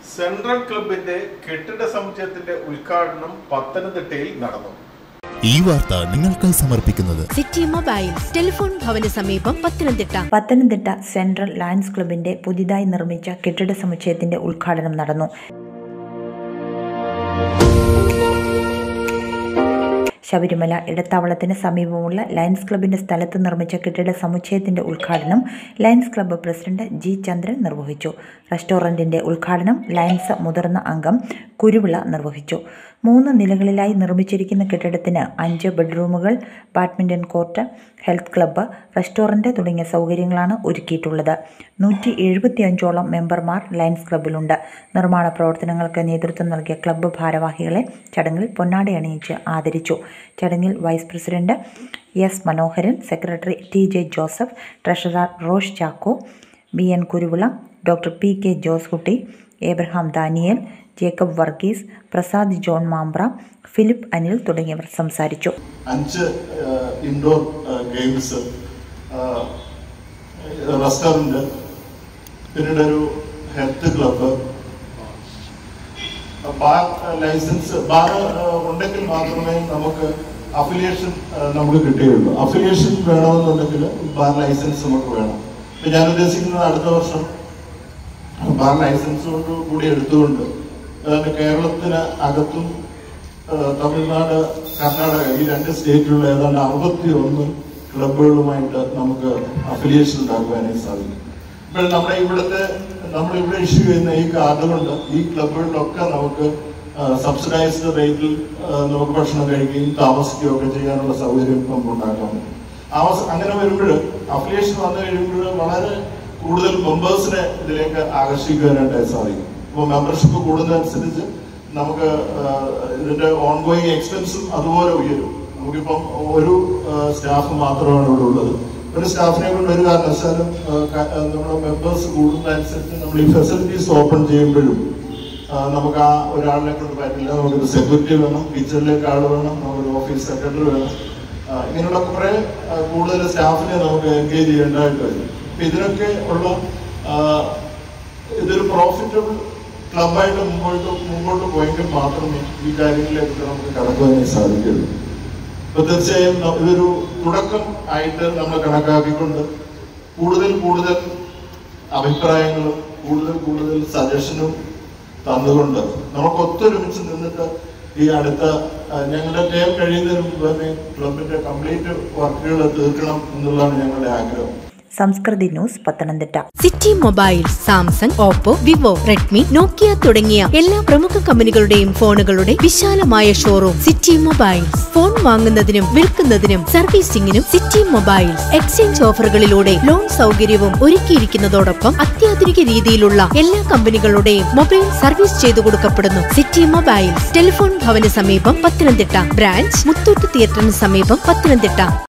Central ക്ലബിന്റെ കെട്ടിട സമുച്ചയത്തിന്റെ ഉദ്ഘാടനം പത്തനംതിട്ടയിൽ നടന്നു. ഈ വാർത്ത നിങ്ങൾക്കായി സമർപ്പിക്കുന്നത് സിറ്റി മൊബൈൽസ്, ടെലിഫോൺ ഭവന സമീപം, പത്തനംതിട്ട. പത്തനംതിട്ട സെൻട്രൽ ലയൺസ് ക്ലബിന്റെ പുതിയതായി നിർമ്മിച്ച കെട്ടിട സമുച്ചയത്തിന്റെ ഉദ്ഘാടനം നടന്നു. ശബരിമല ഇടത്താവളത്തിന് സമീപമുള്ള ലയൺസ് ക്ലബിന്റെ സ്ഥലത്ത് നിർമ്മിച്ച കെട്ടിട സമുച്ചയത്തിന്റെ ഉദ്ഘാടനം lions club president G Chandran നിർവഹിച്ചു. റെസ്റ്റോറന്റിന്റെ ഉദ്ഘാടനം ലയൺസ് മുതിർന്ന അംഗം കുരുവിള നിർവഹിച്ചു. 3 നിലകളിലായി നിർമ്മിച്ചിരിക്കുന്ന കെട്ടിടത്തിന് 5 ബെഡ്റൂമുകൾ, badminton court, health club, restaurant തുടങ്ങിയ സൗകര്യങ്ങളാണ് ഒരുക്കിയിട്ടുള്ളത്. 175ഓളം മെമ്പർമാർ ലയൺസ് ക്ലബ്ബിലുണ്ട്. നിർമ്മാണ പ്രവർത്തനങ്ങൾക്ക് നേതൃത്വം നൽകിയ ക്ലബ്ബ് ഭാരവാഹികളെ ചടങ്ങിൽ പൊന്നാട അണിയിച്ച് ആദരിച്ചു. ചടങ്ങിൽ vice president S Manoharan, secretary T J Joseph, treasurer Rosh Chacko, B N Kuruvila, doctor P K Jose Kutty, Abraham Daniel, Jacob Varghese, Prasad John Mampra, Philip Anil തുടങ്ങിയവർ സംസാരിച്ചു. 5 ഇൻഡോർ ഗെയിംസ്, റെസ്റ്റോറന്റ്, പിന്നീട് ഒരു health club, bar licence. Bar ഉണ്ടെങ്കിൽ മാത്രമേ നമുക്ക് അഫിലിയേഷൻ നമുക്ക് കിട്ടുകയുള്ളൂ. അഫിലിയേഷൻ വേണമെന്നുണ്ടെങ്കിൽ ബാർ ലൈസൻസ് നമുക്ക് വേണം. ഇപ്പം ഞാൻ ഉദ്ദേശിക്കുന്നത് അടുത്ത വർഷം ബാർ ലൈസൻസ് കൊണ്ട് കൂടി എടുത്തുകൊണ്ട് കേരളത്തിന് അകത്തും തമിഴ്നാട്, കർണാടക ഈ 2 സ്റ്റേറ്റിലുള്ള ഏതാണ്ട് 61 ക്ലബുകളുമായിട്ട് നമുക്ക് അഫിലിയേഷൻ ഉണ്ടാക്കുവാനായി സാധിക്കും. ഇപ്പോൾ നമ്മളിവിടെ ഇഷ്യൂ ചെയ്യുന്ന ഈ കാർഡ് കൊണ്ട് ഈ ക്ലബുകളിലൊക്കെ നമുക്ക് സബ്സിഡൈസ്ഡ് റേറ്റിൽ നമുക്ക് ഭക്ഷണം കഴിക്കുകയും താമസിക്കുകയും ഒക്കെ ചെയ്യാനുള്ള സൗകര്യം നമുക്ക് ഉണ്ടാക്കാൻ പറ്റും. അങ്ങനെ വരുമ്പോൾ അഫിലിയേഷൻ വന്നു കഴിയുമ്പോൾ വളരെ കൂടുതൽ മെമ്പേഴ്സിനെ ഇതിലേക്ക് ആകർഷിക്കുവാനായിട്ട് സാധിക്കും. ഇപ്പോൾ മെമ്പർഷിപ്പ് കൂടുന്നതനുസരിച്ച് നമുക്ക് ഇതിന്റെ ഓൺഗോയിങ് എക്സ്പെൻസും അതുപോലെ ഉയരും. നമുക്കിപ്പം ഒരു സ്റ്റാഫ് മാത്രമാണ് ഇവിടെ ഉള്ളത്. ഒരു സ്റ്റാഫിനെ കൊണ്ട് ഒരു കാരണവശാലും നമ്മുടെ മെമ്പേഴ്സ് കൂടുന്നതനുസരിച്ച് നമ്മൾ ഈ ഫെസിലിറ്റീസ് ഓപ്പൺ ചെയ്യുമ്പോഴും നമുക്ക് ആ ഒരാളിനെ കൊണ്ട് പറ്റില്ല. നമുക്കൊരു സെക്യൂരിറ്റി വേണം, കിച്ചണിലേക്ക് ആൾ വേണം, നമുക്കൊരു ഓഫീസ് സെക്രട്ടറി വേണം. ഇങ്ങനെയുള്ള കുറെ കൂടുതൽ സ്റ്റാഫിനെ നമുക്ക് എൻഗേജ് ചെയ്യേണ്ടതായിട്ട് വരും. അപ്പൊ ഇതിനൊക്കെ ഉള്ള ഇതൊരു പ്രോഫിറ്റബിൾ ക്ലബായിട്ട് മുമ്പോട്ട് പോയെങ്കിൽ മാത്രമേ ഈ കാര്യങ്ങളിലേക്ക് നമുക്ക് കടക്കുവാനേ സാധിക്കുള്ളൂ. അപ്പൊ തീർച്ചയായും ഇതൊരു തുടക്കം ആയിട്ട് നമ്മൾ കണക്കാക്കിക്കൊണ്ട് കൂടുതൽ അഭിപ്രായങ്ങളും കൂടുതൽ സജഷനും തന്നുകൊണ്ട് നമുക്ക് ഒത്തൊരുമിച്ച് നിന്നിട്ട് ഈ അടുത്ത ഞങ്ങളുടെ ടൈം കഴിയുന്നതിന് മുമ്പ് തന്നെ ക്ലബിന്റെ കംപ്ലീറ്റ് വർക്കുകൾ തീർക്കണം എന്നുള്ളതാണ് ഞങ്ങളുടെ ആഗ്രഹം. Samskriti news, Pathanamthitta. City mobiles, Samsung, Oppo, Vivo, Redmi, Nokia തുടങ്ങിയ എല്ലാ പ്രമുഖ കമ്പനികളുടെയും ഫോണുകളുടെ വിശാലമായ ഷോറൂം സിറ്റി മൊബൈൽസ്. ഫോൺ വാങ്ങുന്നതിനും വിൽക്കുന്നതിനും സർവീസിംഗിനും സിറ്റി മൊബൈൽസ്. എക്സ്ചേഞ്ച് ഓഫറുകളിലൂടെ ലോൺ സൗകര്യവും ഒരുക്കിയിരിക്കുന്നതോടൊപ്പം അത്യാധുനിക രീതിയിലുള്ള എല്ലാ കമ്പനികളുടെയും മൊബൈൽ സർവീസ് ചെയ്തു കൊടുക്കപ്പെടുന്നു. സിറ്റി മൊബൈൽസ്, ടെലിഫോൺ ഭവന സമീപം, പത്തനംതിട്ട. ബ്രാഞ്ച് മുത്തൂറ്റ് തിയേറ്ററിന് സമീപം, പത്തനംതിട്ട.